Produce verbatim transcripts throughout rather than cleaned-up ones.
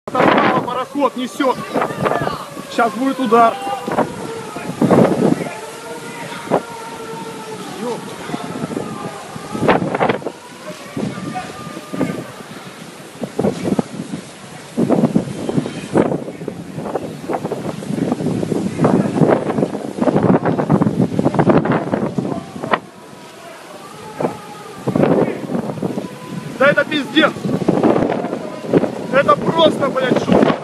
Оторвало, пароход несет. Сейчас будет удар. Ёп. Да это пиздец. Это просто, блядь, шутка.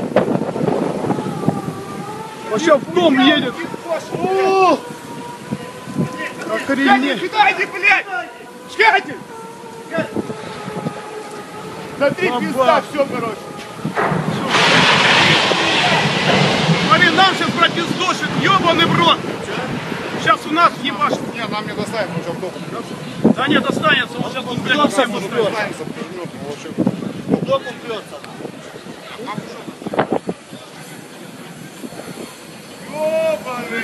Вообще в дом едет. О! Охренеть. Кидайте, блядь! Чекайте! За три пизда все, короче. Смотри, нам сейчас пропиздошит, ебаный в рот. Сейчас у нас ебашит. Не, нам не достанет, мы сейчас доком прется. Да не достанется, он сейчас тут, блядь, всем достанет. Достанется, прижмет, вообще. Доком прется. Ёбаный!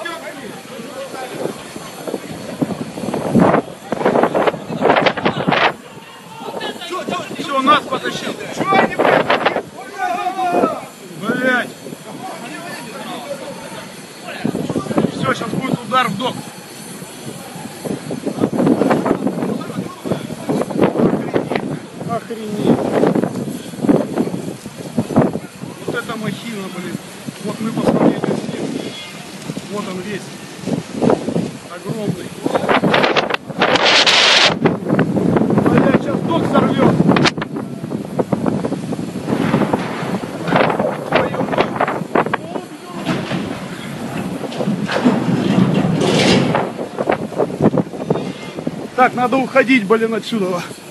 Все, нас потащил. Чё они, блядь? Блядь. Все, сейчас будет удар в док. Охренеть. Вот это махина, блин. Вот мы по сравнению с ним. Вот он весь. Огромный. Блядь, сейчас док сорвет. Твою мать. Так, надо уходить, блин, отсюда.